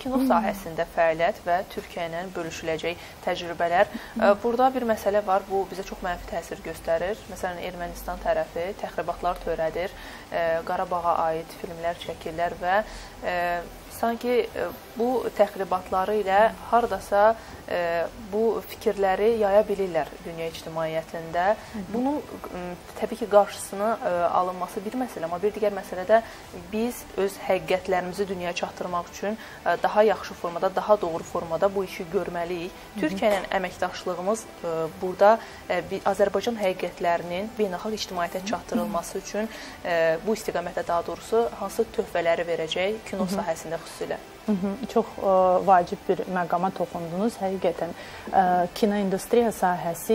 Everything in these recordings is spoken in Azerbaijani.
kino sahəsində fəaliyyət və Türkiyə ilə bölüşüləcək təcrübələr. Burada bir məsələ var, bu bizə çox mənfi təsir göstərir. Məsələn, Ermənistan tərəfi təxribatlar törədir, Qarabağa aid filmlər çəkirlər və sanki bu təxribatları ilə hardasa bu fikirləri yaya bilirlər dünya ictimaiyyətində. Bunun təbii ki, qarşısını alınması bir məsələ, amma bir digər məsələ də biz öz həqiqətlərimizi dünyaya çatdırmaq üçün daha yaxşı formada, daha doğru formada bu işi görməliyik. Türkiyə ilə əməkdaşlığımız burada Azərbaycan həqiqətlərinin beynəlxalq ictimaiyyətə çatdırılması üçün bu istiqamətdə daha doğrusu hansı töhfələri verəcək kino sahəsində xüsusilə? Çox vacib bir məqama toxundunuz. Həqiqətən kino industriya sahəsi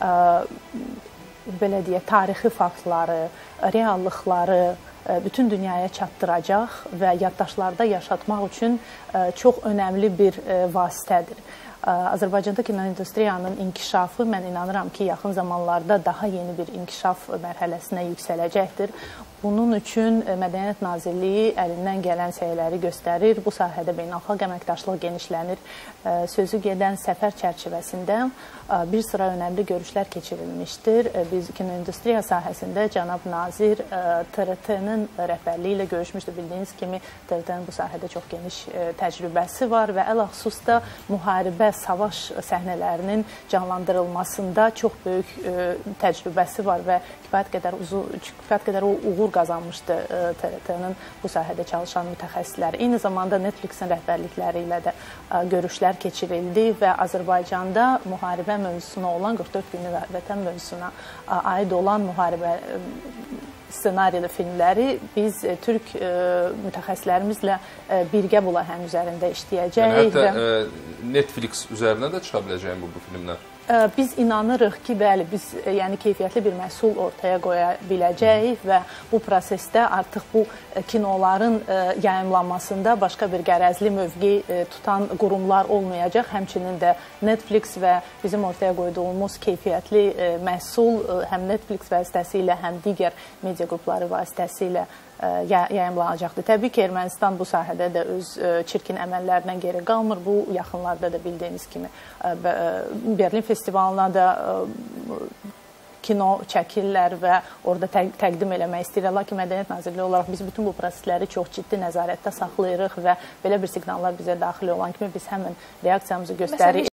belə deyək, tarixi faktları, reallıqları bütün dünyaya çatdıracaq və yaddaşlarda yaşatmaq üçün çox önəmli bir vasitədir. Azərbaycanda kino industriyanın inkişafı, mən inanıram ki, yaxın zamanlarda daha yeni bir inkişaf mərhələsinə yüksələcəkdir. Bunun üçün Mədəniyyət Nazirliyi əlindən gələn səyləri göstərir. Bu sahədə beynəlxalq əməkdaşlıq genişlənir. Sözü gedən səfər çərçivəsində bir sıra önəmli görüşlər keçirilmişdir. Biz kino industriya sahəsində cənab nazir TRT-nin rəhbərliyi ilə görüşmüşdür. Bildiyiniz kimi TRT-nin bu sahədə çox geniş təcrübəsi var və ələxüsus da müharibə, savaş səhnələrinin canlandırılmasında çox böyük təcrübəsi var və kifayət qədər uğur qazanmışdı TRT-nin bu sahədə çalışan mütəxəssislər. Eyni zamanda Netflix-in rəhbərlikləri ilə də görüşlər keçirildi və Azərbaycanda müharibə mövzusuna olan 44 günlük vətən mövzusuna aid olan müharibə ssenarili filmləri biz türk mütəxəssislərimizlə birgə bu layihənin üzərində işləyəcəyik. Hətta Netflix üzərinə də çıxa biləcəyim bu filmlər? Biz inanırıq ki, bəli, biz keyfiyyətli bir məhsul ortaya qoya biləcəyik və bu prosesdə artıq bu kinoların yayımlanmasında başqa bir qərəzli mövqe tutan qurumlar olmayacaq. Həmçinin də Netflix və bizim ortaya qoyduğumuz keyfiyyətli məhsul həm Netflix vasitəsilə, həm digər media qrupları vasitəsilə yayımlanacaqdır. Təbii ki, Ermənistan bu sahədə də öz çirkin əməllərindən geri qalmır. Bu yaxınlarda da bildiyimiz kimi Berlin festivalına da kino çəkirlər və orada təqdim eləmək istəyirlər. Lakin Mədəniyyət Nazirliyi olaraq biz bütün bu prosesləri çox ciddi nəzarətdə saxlayırıq və belə bir siqnallar bizə daxil olan kimi biz həmin reaksiyamızı göstəririk.